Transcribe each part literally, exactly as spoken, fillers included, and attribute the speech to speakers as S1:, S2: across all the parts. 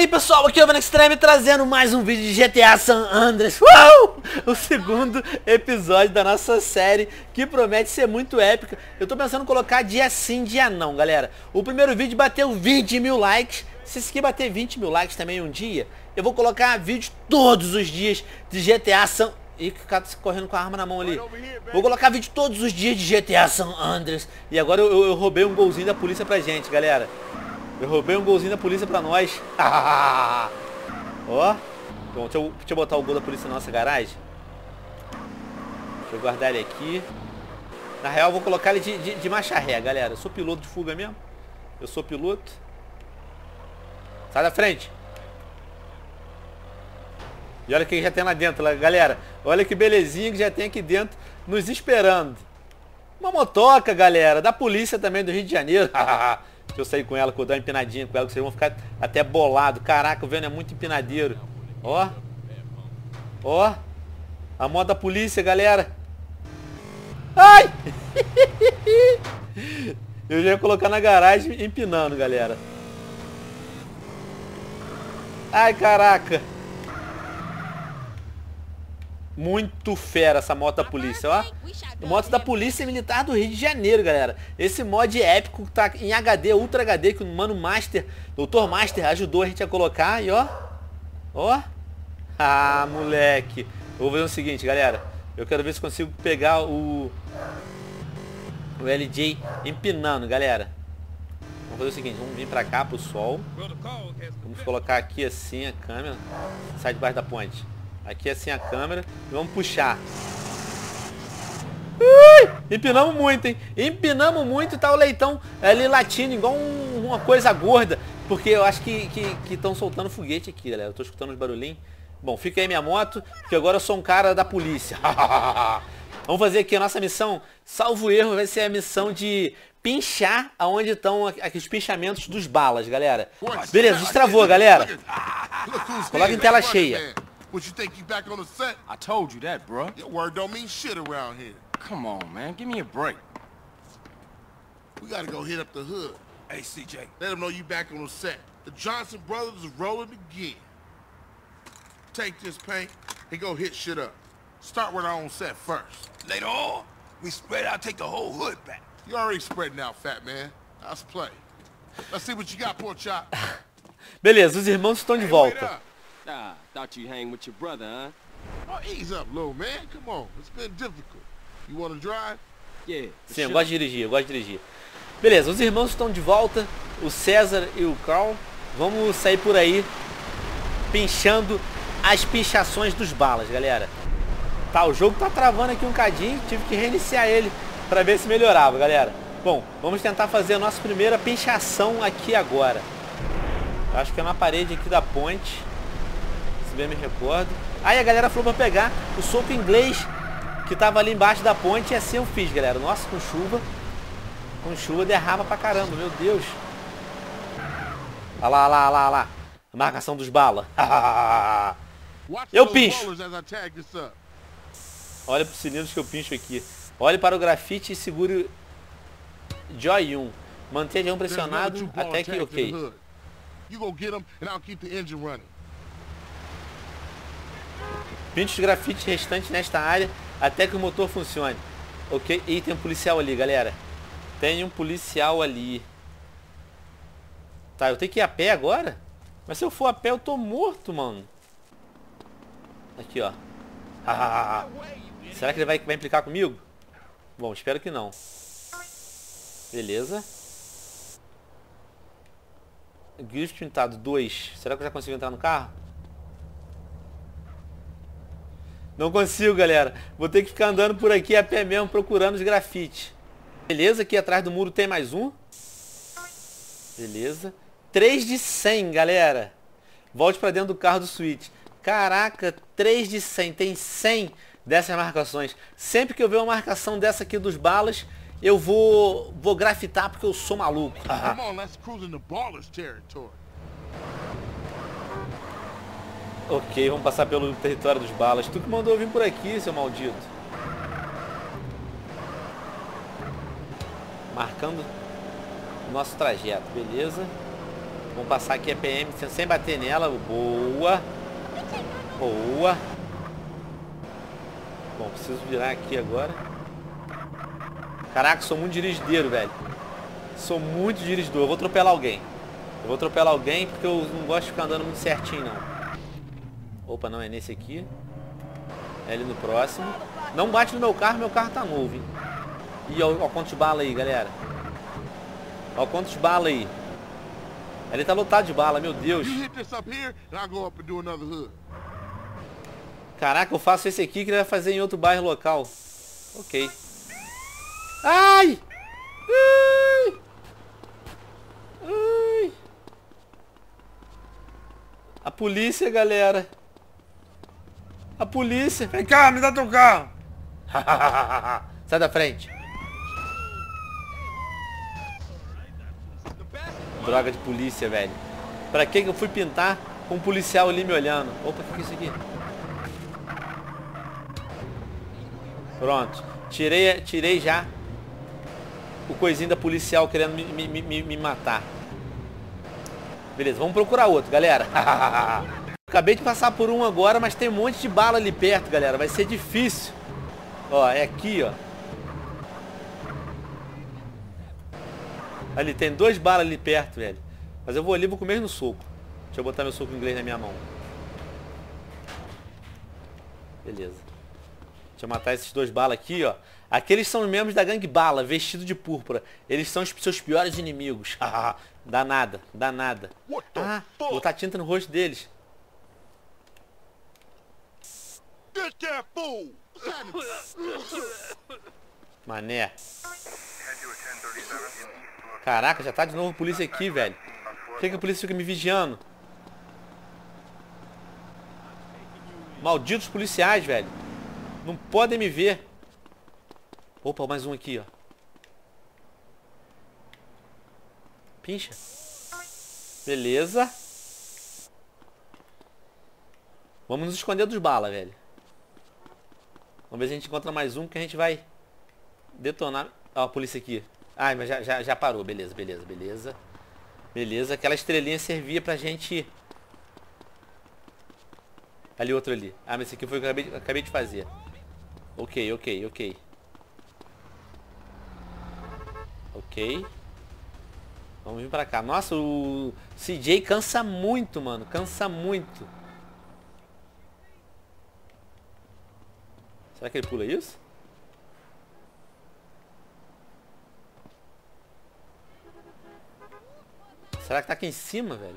S1: aí pessoal, aqui é o Venom Extreme trazendo mais um vídeo de G T A San Andreas. Uau! O segundo episódio da nossa série, que promete ser muito épica. Eu tô pensando em colocar dia sim, dia não, galera. O primeiro vídeo bateu vinte mil likes. Se esse aqui bater vinte mil likes também um dia, eu vou colocar vídeos todos os dias de G T A San... Ih, que cara tá correndo com a arma na mão ali. Vou colocar vídeo todos os dias de G T A San Andreas. E agora eu, eu, eu roubei um golzinho da polícia pra gente, galera. Eu roubei um golzinho da polícia pra nós. Ó. Bom, deixa eu, deixa eu botar o gol da polícia na nossa garagem. Deixa eu guardar ele aqui. Na real, eu vou colocar ele de, de, de marcha ré, galera. Eu sou piloto de fuga mesmo. Eu sou piloto. Sai da frente. E olha o que já tem lá dentro, galera. Olha que belezinha que já tem aqui dentro, nos esperando. Uma motoca, galera, da polícia também do Rio de Janeiro. Deixa eu sair com ela, que eu dar uma empinadinha com ela, que vocês vão ficar até bolado. Caraca, o Venom é muito empinadeiro. Ó. Ó. A moto da polícia, galera. Ai! Eu já ia colocar na garagem empinando, galera. Ai, caraca. Muito fera essa moto da polícia, ó. Moto da Polícia Militar do Rio de Janeiro, galera. Esse mod épico tá em H D, Ultra H D, que o Mano Master, doutor Master, ajudou a gente a colocar. E ó. Ó. Ah, moleque. Vou fazer o seguinte, galera. Eu quero ver se consigo pegar o... O L J empinando, galera. Vamos fazer o seguinte, vamos vir pra cá, pro sol. Vamos colocar aqui assim a câmera. Sai debaixo da ponte. Aqui assim a câmera. E vamos puxar. Ui, empinamos muito, hein? Empinamos muito e tá o leitão ali latindo, igual um, uma coisa gorda. Porque eu acho que estão que, que soltando foguete aqui, galera. Eu tô escutando os barulhinhos. Bom, fica aí minha moto, que agora eu sou um cara da polícia. Vamos fazer aqui a nossa missão. Salvo erro, vai ser a missão de pinchar aonde estão aqueles pinchamentos dos balas, galera. Beleza, destravou, galera. Coloca em tela cheia.
S2: What, you think you back on the set?
S3: I told you that, bro.
S2: Your word don't mean shit around here.
S3: Come on, man. Give me a break.
S2: We gotta go hit up the hood.
S3: Hey, C J.
S2: Let them know you back on the set. The Johnson brothers is rolling again. Take this paint and go hit shit up. Start with our own set first.
S3: Later on, we spread out, take the whole hood back.
S2: You already spreading out, fat man. Let's play. Let's see what you got, poor chop.
S1: Beleza, os irmãos estão de volta.
S4: Ah, thought you hang with your brother, huh?
S2: Oh, ease up, little man. Come on. It's been difficult. You want to drive?
S4: Yeah.
S1: Sim, eu gosto de dirigir, eu gosto de dirigir. Beleza, os irmãos estão de volta. O César e o Carl. Vamos sair por aí pinchando as pinchações dos balas, galera. Tá, o jogo tá travando aqui um cadinho. Tive que reiniciar ele pra ver se melhorava, galera. Bom, vamos tentar fazer a nossa primeira pinchação aqui agora. Acho que é na parede aqui da ponte. Bem me recordo. Aí a galera falou pra pegar o soco inglês que tava ali embaixo da ponte e assim eu fiz, galera. Nossa, com chuva. Com chuva derrama pra caramba, meu Deus. Olha lá, olha lá, olha lá, olha lá. A marcação dos balas. Eu pincho. Olha pros cilindros que eu pincho aqui. Olhe para o grafite e segure Joy um. Mantenha um pressionado até que ok. Pinte os grafites restantes nesta área até que o motor funcione. Ok? E tem um policial ali, galera. Tem um policial ali. Tá, eu tenho que ir a pé agora? Mas se eu for a pé eu tô morto, mano. Aqui, ó. Ah, será que ele vai, vai implicar comigo? Bom, espero que não. Beleza. Grifo pintado dois. Será que eu já consigo entrar no carro? Não consigo, galera. Vou ter que ficar andando por aqui a pé mesmo, procurando os grafites. Beleza, aqui atrás do muro tem mais um. Beleza. três de cem, galera. Volte pra dentro do carro do Switch. Caraca, três de cem. Tem cem dessas marcações. Sempre que eu ver uma marcação dessa aqui dos balas, eu vou, vou grafitar porque eu sou maluco.
S2: Come on, let's cruise into ballers territory.
S1: Ok, vamos passar pelo território dos balas. Tu que mandou eu vir por aqui, seu maldito. Marcando o nosso trajeto, beleza? Vamos passar aqui a P M sem bater nela. Boa. Boa. Bom, preciso virar aqui agora. Caraca, sou muito dirigideiro, velho. Sou muito dirigidor. Eu vou atropelar alguém. Eu vou atropelar alguém porque eu não gosto de ficar andando muito certinho, não. Opa, não é nesse aqui. É ali no próximo. Não bate no meu carro, meu carro tá novo, hein? Ih, ó, ó quanto de bala aí, galera. Ó quanto de bala aí. Ele tá lotado de bala, meu Deus. Caraca, eu faço esse aqui que ele vai fazer em outro bairro local. Ok. Ai! Ai! Ai! A polícia, galera. A polícia. Vem cá, me dá teu carro. Sai da frente. Droga de polícia, velho. Pra que que eu fui pintar com um policial ali me olhando? Opa, o que que é isso aqui? Pronto. Tirei, tirei já o coisinho da policial querendo me, me, me, me matar. Beleza, vamos procurar outro, galera. Acabei de passar por um agora, mas tem um monte de bala ali perto, galera. Vai ser difícil. Ó, é aqui, ó. Ali, tem dois balas ali perto, velho. Mas eu vou ali e vou comer no soco. Deixa eu botar meu soco inglês na minha mão. Beleza. Deixa eu matar esses dois balas aqui, ó. Aqueles são os membros da gangue bala, vestido de púrpura. Eles são os seus piores inimigos. Dá nada, dá nada. Ah, vou botar tinta no rosto deles. Mané. Caraca, já tá de novo a polícia aqui, velho. Por que que a polícia fica me vigiando? Malditos policiais, velho. Não podem me ver. Opa, mais um aqui, ó. Pincha. Beleza. Vamos nos esconder dos balas, velho. Vamos ver se a gente encontra mais um que a gente vai detonar. Ó, a polícia aqui. Ai, mas já, já, já parou. Beleza, beleza, beleza. Beleza, aquela estrelinha servia pra gente... Ali, outro ali. Ah, mas esse aqui foi o que eu acabei, acabei de fazer. Ok, ok, ok. Ok. Vamos vir pra cá. Nossa, o C J cansa muito, mano. Cansa muito. Será que ele pula isso? Será que tá aqui em cima, velho?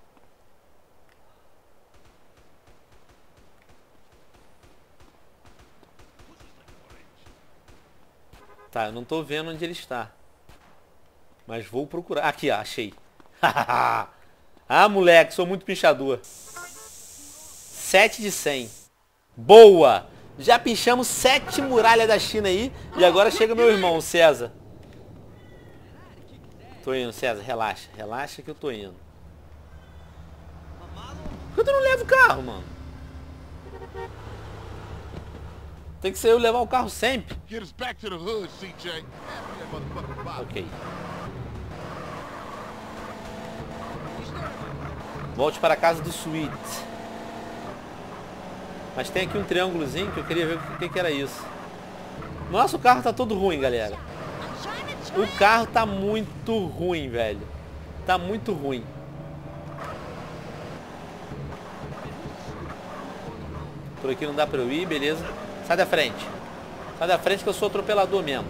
S1: Tá, eu não tô vendo onde ele está. Mas vou procurar. Aqui, ó, achei. Ah, moleque, sou muito pinchador. sete de cem. Boa! Já pinchamos sete muralhas da China aí. E agora chega meu irmão, o César. Tô indo, César, relaxa. Relaxa que eu tô indo. Por que tu não leva o carro, mano? Tem que ser eu levar o carro sempre. Ok. Volte para a casa do Sweet. Mas tem aqui um triângulozinho que eu queria ver o que, que era isso. Nossa, o carro tá todo ruim, galera. O carro tá muito ruim, velho. Tá muito ruim. Por aqui não dá pra eu ir, beleza. Sai da frente. Sai da frente que eu sou atropelador mesmo.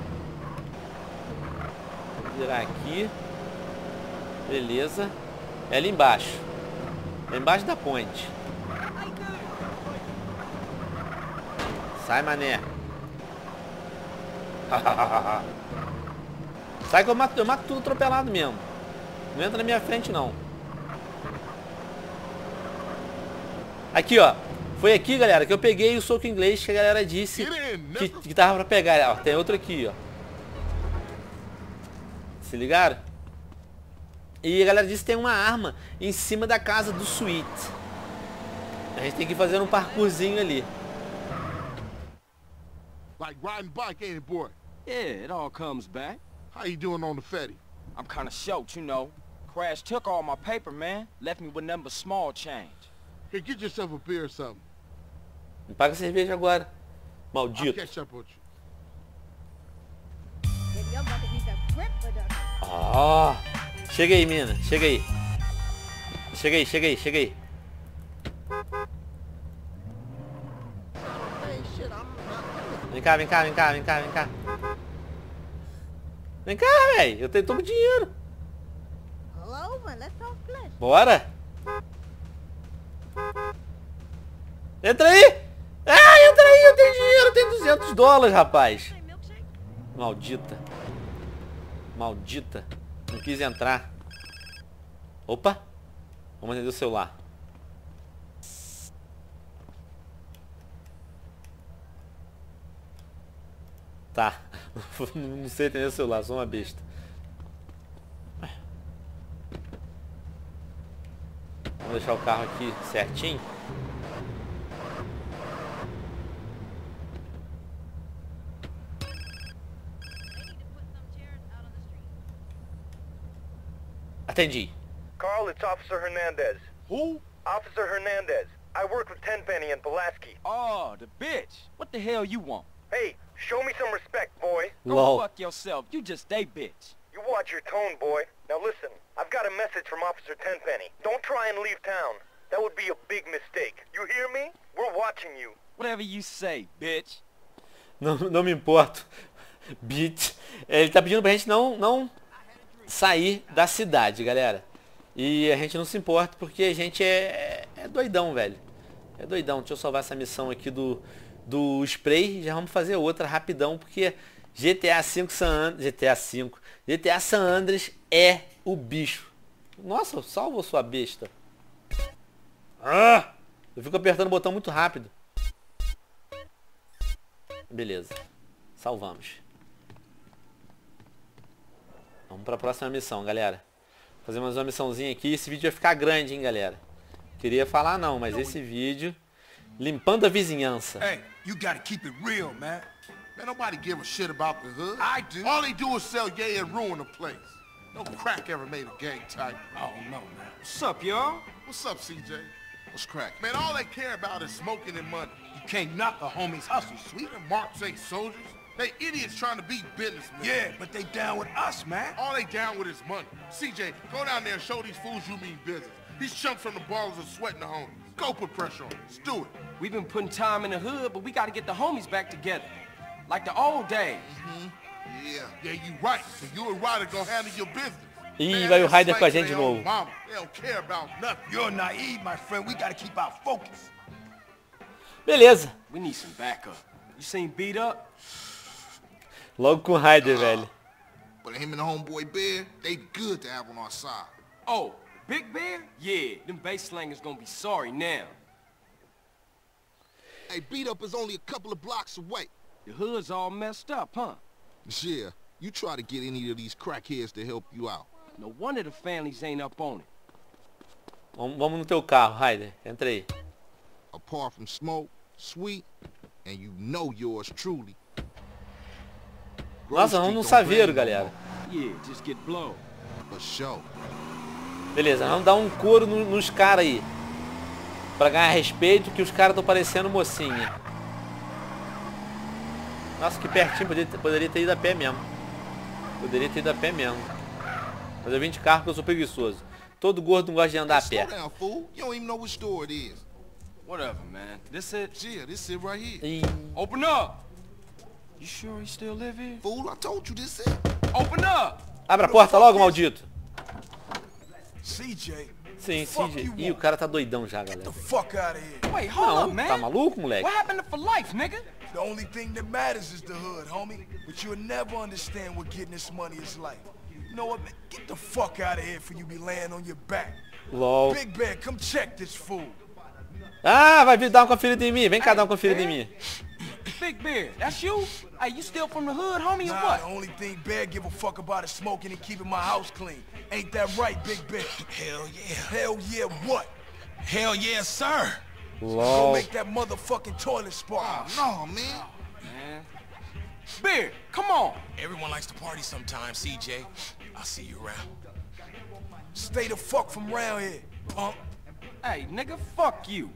S1: Vou virar aqui. Beleza. É ali embaixo. É embaixo da ponte. Sai, mané. Sai que eu mato, eu mato tudo atropelado mesmo. Não entra na minha frente, não. Aqui, ó. Foi aqui, galera, que eu peguei o soco inglês que a galera disse que, que tava pra pegar. Ó, tem outro aqui, ó. Se ligaram? E a galera disse que tem uma arma em cima da casa do Sweet. A gente tem que fazer um parkourzinho ali.
S2: Like riding bike, ain't it, boy?
S4: Yeah, it all comes back.
S2: How you doing on the Fetty?
S4: I'm kind of shocked, you know.
S3: Crash took all my paper, man. Left me with nothing but small change.
S2: Hey, get yourself a beer or something.
S1: Me paga a cerveja agora.
S2: I'll
S1: Maldito.
S2: catch up with you.
S5: Maybe your bucket needs a grip for the...
S1: Ah, chega aí, mina. Chega aí. Chega aí, chega aí, chega aí.
S2: Hey, shit, I'm not...
S1: Vem cá, vem cá, vem cá, vem cá, vem cá. Vem cá, velho. Eu tenho todo o dinheiro.
S5: Hello, man, let's talk flesh.
S1: Bora. Entra aí. Ah, entra aí, eu tenho dinheiro. Eu tenho duzentos dólares, rapaz. Maldita. Maldita. Não quis entrar. Opa. Vamos atender o celular. Tá. Não sei atender o celular, sou uma besta. Vamos deixar o carro aqui certinho. Atendi.
S6: Carl, it's Officer Hernandez.
S3: Who?
S6: Officer Hernandez. I work with Tenpenny and Pulaski.
S3: Oh, the bitch. What the hell you want?
S6: Hey, show me some respect, boy.
S3: Go
S1: Lol.
S3: fuck yourself. You just a bitch.
S6: You watch your tone, boy. Now listen, I've got a message from Officer Tenpenny. Don't try and leave town. That would be a big mistake. You hear me? We're watching you.
S3: Whatever you say, bitch.
S1: Não, não me importo. Bitch. Ele tá pedindo pra gente não, não sair da cidade, galera. E a gente não se importa porque a gente é, é doidão, velho. É doidão. Deixa eu salvar essa missão aqui do, do spray. Já vamos fazer outra rapidão porque G T A cinco San Andreas, G T A cinco, G T A San Andreas é o bicho. Nossa, salva sua besta. Ah, eu fico apertando o botão muito rápido. Beleza. Salvamos. Vamos para a próxima missão, galera. Fazer mais uma missãozinha aqui. Esse vídeo vai ficar grande, hein, galera. Queria falar não, mas esse vídeo... Limpando a vizinhança.
S3: Hey, you gotta keep it real, man.
S2: Man, nobody give a shit about the hood.
S3: I do.
S2: All they do is sell yay and ruin the place. No crack ever made a gang type.
S3: Oh, no, man. What's up, y'all?
S2: What's up, C J? What's crack? Man, all they care about is smoking and money.
S3: You can't knock a homie's hustle, sweet.
S2: Them marks ain't soldiers. They idiots trying to be businessmen.
S3: Yeah, but they down with us, man.
S2: All they down with is money. C J, go down there and show these fools you mean business. These chumps from the ballers are sweating the homies. Go put pressure on them. Let's do it.
S4: We've been putting time in the hood, but we gotta get the homies back together. Like the old days.
S2: Yeah, yeah, you right. So you and Ryder gonna handle your business.
S1: Ih,
S2: Man,
S1: vai o
S2: they're
S1: Ryder com a
S2: slanking
S1: gente de
S2: their own
S1: novo.
S2: mama. They don't care about nothing.
S3: You're naive, my friend. We gotta keep our focus.
S1: Beleza.
S4: We need some backup. You seen Beat Up?
S1: Logo com o Ryder, velho.
S2: But him and the homeboy Bear, they good to have on our side.
S4: Oh, Big Bear? Yeah, them bass slangers gonna be sorry now.
S7: Hey, Beat Up is only a couple of blocks away.
S4: The hood's all messed up, huh?
S7: Yeah, you try to get any of these crackheads to help you out.
S4: No wonder the families ain't up on it.
S1: Vamos, vamos no teu carro, Ryder. Entra aí.
S7: Apart from Smoke, Sweet, and you know yours truly.
S1: Nossa, vamos num saveiro, galera.
S4: Yeah, just get blown.
S7: For sure.
S1: Beleza, vamos dar um couro no, nos caras aí. Pra ganhar respeito, que os caras estão parecendo mocinha. Nossa, que pertinho, poderia, poderia ter ido a pé mesmo. Poderia ter ido a pé mesmo. Mas eu vim de carro porque eu sou preguiçoso. Todo gordo não gosta de andar a
S7: Slow
S1: pé.
S7: down, fool. You don't even know which store it is.
S4: Whatever, man. This it?
S7: Yeah, this it right here.
S1: Ih,
S4: Open up! You sure he still live here?
S7: Fool, I told you this it.
S4: Open up!
S1: abre a porta logo, maldito.
S3: C J,
S1: Sim,
S3: Fuck
S1: C J.
S3: you
S1: Ih, o
S3: want.
S1: cara tá doidão já,
S3: get
S1: galera.
S3: the fuck out of here.
S4: Wait, hold
S1: Não,
S4: up, man.
S1: tá maluco, moleque?
S4: What happened to for life, nigga?
S3: The only thing that matters is the hood, homie. But you'll never understand what getting this money is like. You know what, man? Get the fuck out of here for you be laying on your back.
S1: LOL.
S3: Big Bear, come check this fool.
S1: Ah, vai vir dar uma conferida em mim. Vem cá dar uma conferida em mim.
S4: Big Bear, that's you? Hey, you still from the hood, homie, or
S3: Nah,
S4: what?
S3: the only thing Bear give a fuck about is smoking and keeping my house clean. Ain't that right, Big Bear? Hell yeah. Hell yeah, what? Hell yeah, sir. Go
S1: LOL.
S3: make that motherfucking toilet spark.
S7: No, man.
S4: Man. Bear, come on.
S8: Everyone likes to party sometimes, C J. I'll see you around.
S3: Stay the fuck from around here, punk.
S4: Hey, nigga, fuck you.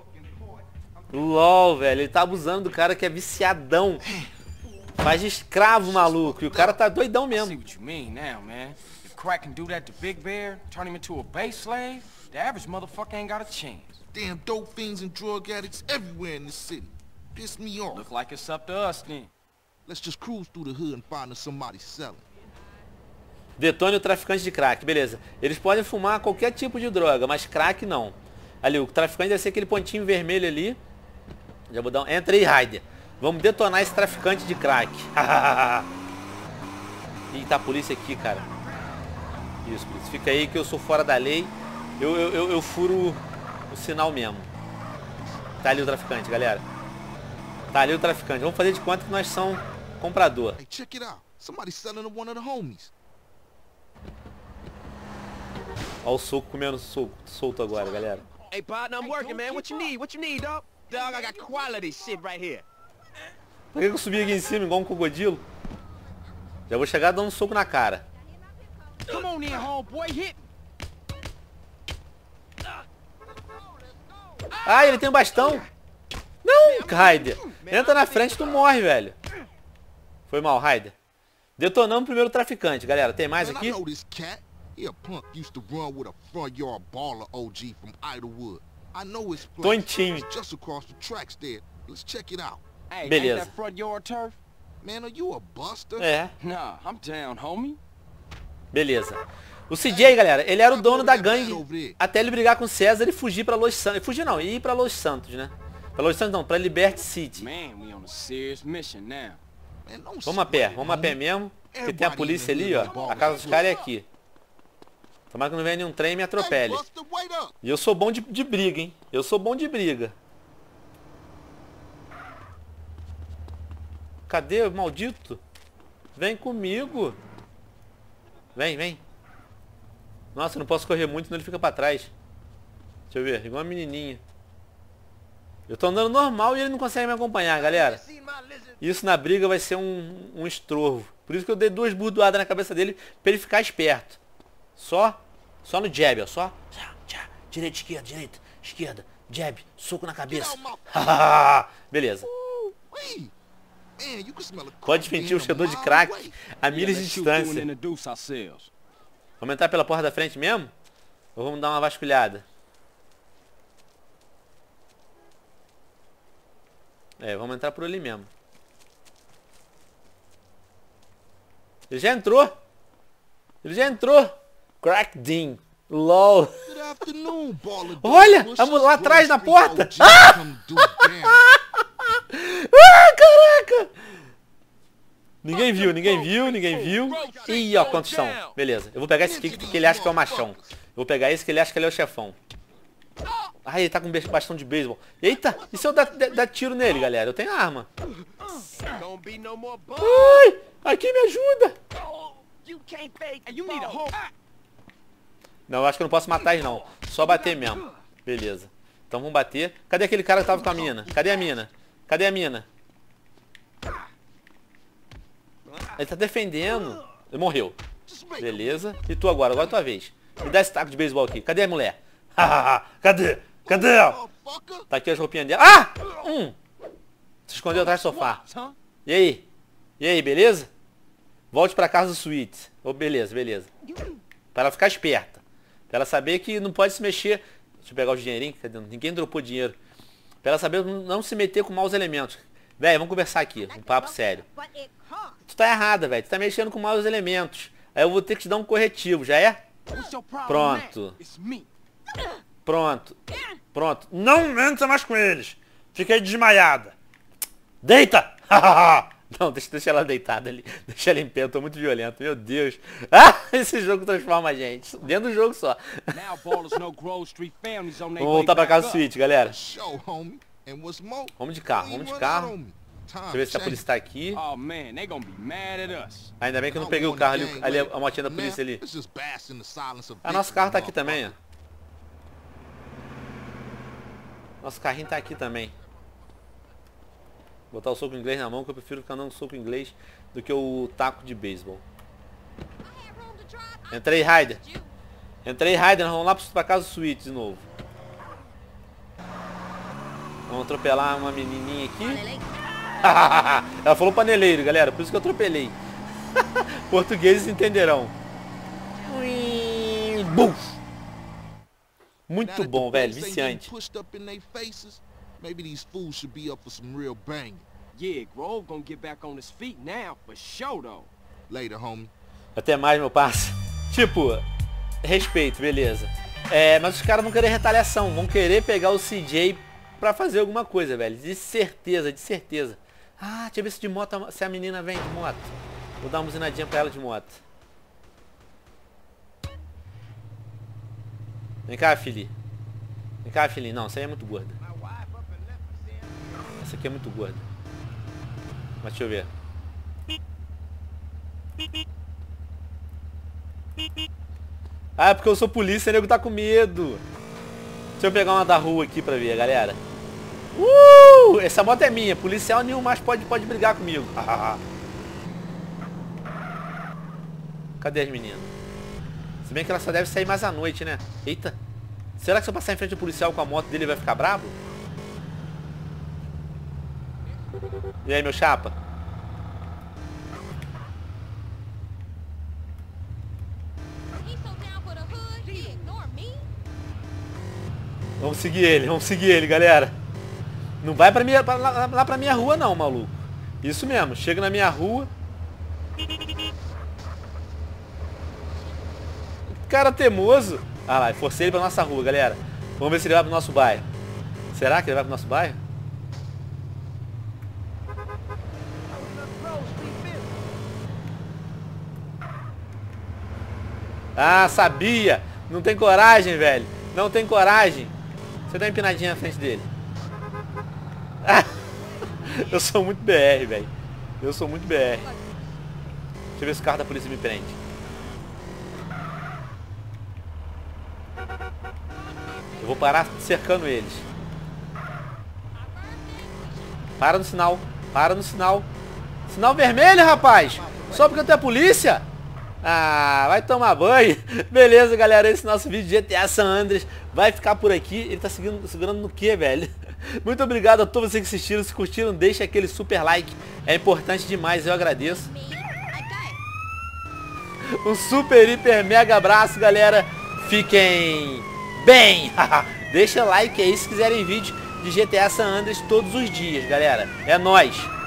S1: LOL, velho. Ele tá abusando do cara que é viciadão. Faz de escravo, maluco. E o cara tá doidão
S4: I see
S1: mesmo.
S4: what you mean now, man. If Crack can do that to Big Bear, turn him into a base slave, the average motherfucker ain't got a chance.
S7: Damn dope fiends and drug addicts everywhere in this city. Piss me off.
S4: Look like it's up to us then.
S7: Let's just cruise through the hood and find us somebody selling.
S1: Detone o traficante de crack. Beleza. Eles podem fumar qualquer tipo de droga, mas crack não. Ali, o traficante deve ser aquele pontinho vermelho ali. Já vou dar um... Entra aí, Ryder. Vamos detonar esse traficante de crack. Ih, tá a polícia aqui, cara. Isso, polícia. Fica aí que eu sou fora da lei. Eu, eu, eu, eu furo o sinal mesmo. Tá ali o traficante, galera. Tá ali o traficante. Vamos fazer de conta que nós somos comprador.
S7: Hey, check it out. Somebody's selling to one of the homies.
S1: Olha o soco comendo soco, solto agora, galera.
S8: Hey, partner, I'm working, man. What you need? What you need, dog? Dog, I got quality shit right here.
S1: Por que eu subi aqui em cima igual um crocodilo? Já vou chegar dando um soco na cara.
S8: Come on in, homeboy. Hit.
S1: Ah, ele tem um bastão. Não, Ryder. Entra na frente, tu morre, velho. Foi mal, Ryder. Detonamos o primeiro traficante, galera. Tem mais
S7: Man, I
S1: aqui?
S7: know this cat. He a punk used to run with a front yard baller O G from Idlewood. I know his place.
S1: Tontinho.
S7: It's just across the tracks there. Let's check it out.
S4: Hey, ain't
S1: Beleza.
S4: that front yard turf?
S7: Man, are you a buster?
S1: É,
S4: Nah, I'm down, homie.
S1: beleza. O C J, galera, ele era o dono da gangue até ele brigar com o César e fugir pra Los Santos. Fugir não, ir pra Los Santos, né? Pra Los Santos não, pra Liberty City.
S4: Man, we on a serious mission now.
S7: Man, don't
S1: Vamos a pé,
S7: sweat,
S1: vamos a pé
S7: homie.
S1: mesmo. Porque tem a polícia ali, ó. A casa dos caras é aqui. Tomara que não venha nenhum trem e me
S7: Hey,
S1: atropele.
S7: Buster, wait up.
S1: E eu sou bom de, de briga, hein? Eu sou bom de briga. Cadê o maldito? Vem comigo. Vem, vem. Nossa, eu não posso correr muito, senão ele fica pra trás. Deixa eu ver, igual uma menininha. Eu tô andando normal e ele não consegue me acompanhar, galera. Isso na briga vai ser um, um estorvo. Por isso que eu dei duas burdoadas na cabeça dele pra ele ficar esperto. Só, só no jab, ó. Só, direita, esquerda, direita, esquerda, jab, soco na cabeça. Beleza.
S7: Wait. Man, you can smell a
S1: Pode
S7: crack
S1: sentir o
S7: in a
S1: cheiro de
S7: mile
S1: crack
S7: away.
S1: a milhas de
S4: let's shoot through and
S1: distância.
S4: introduce ourselves.
S1: Vamos entrar pela porta da frente mesmo? Ou vamos dar uma vasculhada? É, vamos entrar por ali mesmo. Ele já entrou. Ele já entrou. Crack Dean. LOL.
S7: Good afternoon, baller.
S1: Olha,
S7: Bush.
S1: a mu- lá atrás na
S7: Wall Street
S1: porta.
S7: O G come do damage.
S1: Ah, caraca. Ninguém viu, ninguém viu, ninguém viu. Ih, ó, quantos são. Beleza, eu vou pegar esse aqui que ele acha que é o machão. Eu vou pegar esse que ele acha que ele é o chefão. Ah, ele tá com um bastão de beisebol. Eita, e se eu dar, dar tiro nele, galera? Eu tenho arma.
S8: Don't be no more bug.
S1: Ai, aqui me ajuda.
S8: You can't fake. You need a whole.
S1: Não, eu acho que eu não posso matar eles, não. Só bater mesmo. Beleza. Então vamos bater. Cadê aquele cara que tava com a mina? Cadê a mina? Cadê a mina? Ele tá defendendo. Ele morreu. Beleza. E tu agora? Agora é tua vez. Me dá esse taco de beisebol aqui. Cadê a mulher? Cadê? Cadê ela? Tá aqui as roupinhas dela. Ah! Hum. Se escondeu atrás do sofá.
S4: Huh?
S1: E aí? E aí, beleza? Volte pra casa do suíte. Oh, beleza, beleza. Pra ela ficar esperta. Pra ela saber que não pode se mexer. Deixa eu pegar o dinheirinho. Cadê? Ninguém dropou dinheiro. Pra ela saber não se meter com maus elementos. Véi, vamos conversar aqui. Um papo sério.
S5: But it costs.
S1: Tu tá errada, velho. Tu tá mexendo com maus elementos. Aí eu vou ter que te dar um corretivo. Já é?
S4: What's your problem,
S1: Pronto.
S4: man? It's me.
S1: Pronto. Pronto. Não entra mais com eles. Fiquei desmaiada. Deita! Não, deixa, deixa ela deitada ali. Deixa ela em pé, eu tô muito violento. Meu Deus. Ah, esse jogo transforma a gente. Dentro do jogo só.
S4: Now ballers know Grove Street families on their
S1: Vamos
S4: way
S1: voltar pra
S4: back
S1: casa do
S4: up.
S1: suíte, galera.
S7: Show, homie. And what's more,
S1: Vamos de carro, vamos de carro. Deixa eu ver se a polícia tá aqui.
S4: Oh man, they gonna be mad at us.
S1: Ainda bem que eu não peguei o carro ali, ali a motinha da polícia ali. Ah, nosso carro tá aqui também, ó. Nosso carrinho tá aqui também. Botar o soco inglês na mão, que eu prefiro ficar dando soco inglês do que o taco de beisebol. Entrei, Ryder. Entrei, Raiden, vamos lá pra casa do Sweet de novo. Vamos atropelar uma menininha aqui. Ela falou paneleiro, galera, por isso que eu atropelei. Portugueses entenderão. Bum. Muito bom, velho, viciante.
S7: Maybe these fools should be up for some real banging.
S8: Yeah, Grove gonna get back on his feet now, for sure though.
S7: Later, homie.
S1: Até mais, meu parça. Tipo, respeito, beleza. É, mas os caras vão querer retaliação, vão querer pegar o C J pra fazer alguma coisa, velho. De certeza, de certeza. Ah, deixa eu ver se de moto, se a menina vem de moto. Vou dar uma buzinadinha pra ela de moto. Vem cá, filhinho. Vem cá, filhinho. Não, essa aí é muito gorda. Essa aqui é muito gorda. Mas deixa eu ver. Ah, é porque eu sou polícia e o nego tá com medo. Deixa eu pegar uma da rua aqui pra ver, galera. Uh! Essa moto é minha. Policial nenhum mais pode, pode brigar comigo. Cadê as meninas? Se bem que ela só deve sair mais à noite, né? Eita. Será que se eu passar em frente ao policial com a moto dele, ele vai ficar bravo? E aí, meu chapa? Vamos seguir ele, vamos seguir ele, galera. Não vai pra minha, pra, lá, lá pra minha rua não, maluco. Isso mesmo, chega na minha rua. Cara teimoso. Ah lá, forcei ele pra nossa rua, galera. Vamos ver se ele vai pro nosso bairro. Será que ele vai pro nosso bairro? Ah, sabia! Não tem coragem, velho. Não tem coragem. Você dá uma empinadinha na frente dele. Ah, eu sou muito B R, velho. Eu sou muito B R. Deixa eu ver se o carro da polícia me prende. Eu vou parar cercando eles. Para no sinal. Para no sinal. Sinal vermelho, rapaz. Só porque tu é polícia? Ah, vai tomar banho. Beleza, galera, esse nosso vídeo de G T A San Andreas vai ficar por aqui. Ele tá seguindo, segurando no que, velho? Muito obrigado a todos vocês que assistiram. Se curtiram, deixa aquele super like. É importante demais, eu agradeço. Um super, hiper, mega abraço, galera. Fiquem bem. Deixa like aí se quiserem vídeo de G T A San Andreas todos os dias, galera. É nóis.